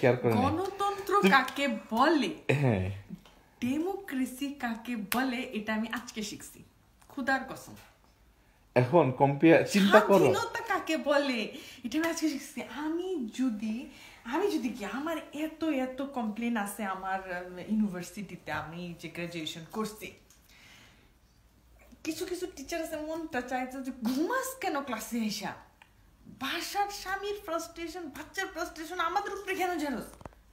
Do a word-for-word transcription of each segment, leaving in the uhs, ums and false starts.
Care করে না। গণতন্ত্র কাকে বলে, হ্যাঁ ডেমোক্রেসি কাকে বলে এটা আমি আজকে শিখছি, খুদার কসম। এখন কম্পেয়ার চিন্তা করো স্বাধীনতা কাকে বলে এটা আমি আজকে শিখছি। আমি যদি আমি যদি কি আমার এত এত কমপ্লেন আছে আমার ইউনিভার্সিটিতে, আমি যে গ্রাজুয়েশন করছি, কিছু কিছু টিচার আছে মনটা চাইতো যে ঘুমাস কেন ক্লাসে এসা, ভাষার স্বামীর ফ্রাস্ট্রেশন, বাচ্চার ফ্রাস্ট্রেশন আমাদের উপরে কেন জানোস,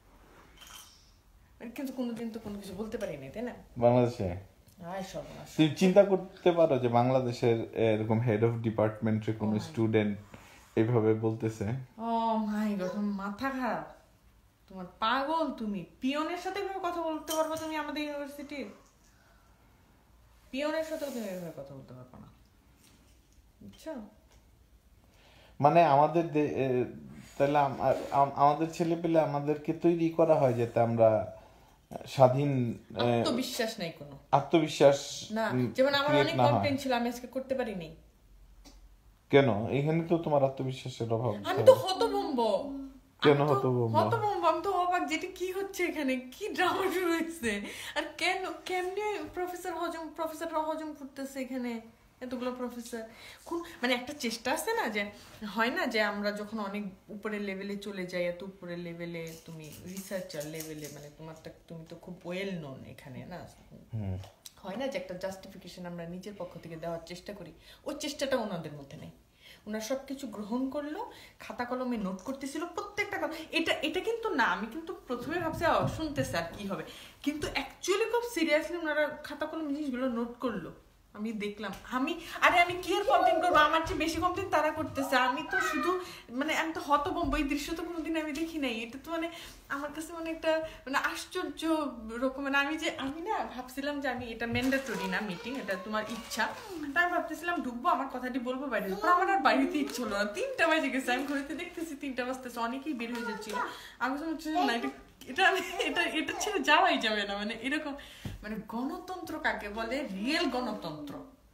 কিন্তু কোনোদিন তো কোনো কিছু বলতে পারি না, তাই না? বাংলাদেশে তুমি চিন্তা করতে পারো যে বাংলাদেশের এরকম হেড অফ ডিপার্টমেন্টের কোন স্টুডেন্ট এইভাবে বলতেছে? ও মাই গড, মাথা খারাপ তোমার, পাগল তুমি। পিয়নের সাথে এভাবে কথা বলতে পারবো তুমি আমাদের ইউনিভার্সিটির? পিয়নের সাথে তুমি এভাবে কথা বলতে পারবো না, বুঝছো? মানে আমাদের তাহলে আমাদের ছেলে পেলে আমাদেরকে তৈরি করা হয় যাতে আমরা স্বাধীন, আত্মবিশ্বাস নাই কোনো, আত্মবিশ্বাস না। যেমন আমার অনেক কমপ্লেইন ছিল, আমি আজকে করতে পারিনি কেন? এখানে তো তোমার আত্মবিশ্বাসের অভাব। আমি তো হতভম্ব। কেন হতভম্ব? হতভম্ব আমি তো অবাক, যেটা কি হচ্ছে এখানে, কি ড্রামা শুরু হয়েছে, আর কেন কেমনে প্রফেসর হজম প্রফেসররা হজম করতেছে এখানে, এতগুলো প্রফেসর। কোন মানে একটা চেষ্টা আছে না, যে হয় না যে আমরা যখন অনেক উপরের লেভেলে চলে যাই, এত উপরের লেভেলে তুমি রিসার্চার লেভেলে, মানে তোমার তুমি তো খুব ওয়েল নোন এখানে না, হয় না যে একটা জাস্টিফিকেশন আমরা নিজের পক্ষ থেকে দেওয়ার চেষ্টা করি, ওই চেষ্টাটা ওনাদের মধ্যে নেই। ওনারা সবকিছু গ্রহণ করলো, খাতা কলমে নোট করতেছিল প্রত্যেকটা কথা। এটা এটা কিন্তু না, আমি কিন্তু প্রথমে ভাবছি শুনতেছে আর কি হবে, কিন্তু অ্যাকচুয়ালি খুব সিরিয়াসলি ওনারা খাতা কলমে জিনিসগুলো নোট করলো। আমি দেখলাম, আমি আরে আমি কি আর কমপ্লেন করবো, আমার চেয়ে বেশি কমপ্লেন তারা করতেছে। আমি তো শুধু মানে আমি তো হতভম্ব, এই দৃশ্য তো কোনোদিন আমি দেখি নাই। এটা তো মানে আমার কাছে মানে একটা মানে আশ্চর্য রকম, মানে আমি যে আমি না ভাবছিলাম যে আমি এটা ম্যান্ডেটরি না মিটিং, এটা তোমার ইচ্ছা, তাই ভাবতেছিলাম ঢুকবো আমার কথাটি বলবো বাইরে, আমার আর বাইরেতে ইচ্ছা হলো না। তিনটা বাজে গেছে, আমি ঘুরেতে দেখতেছি তিনটা বাজতেছে, অনেকেই বের হয়ে যাচ্ছিল। আমি হচ্ছে না এটা এটা এটা এটা ছেড়ে যাওয়াই যাবে না, মানে এরকম। মানে গণতন্ত্র কাকে বলে, রিয়েল গণতন্ত্র,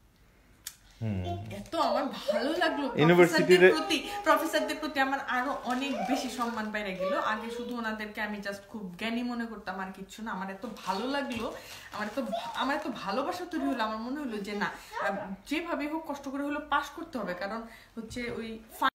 এত আমার ভালো লাগলো। প্রফেসরদের প্রতি প্রফেসরদের প্রতি আমার আরো অনেক বেশি সম্মান বেড়ে গেল। আগে শুধু ওনাদেরকে আমি জাস্ট খুব জ্ঞানী মনে করতাম, আর কিছু না। আমার এত ভালো লাগলো, আমার এত আমার এত ভালোবাসা তৈরি হলো। আমার মনে হলো যে না, যেভাবে হোক কষ্ট করে হলো পাশ করতে হবে, কারণ হচ্ছে ওই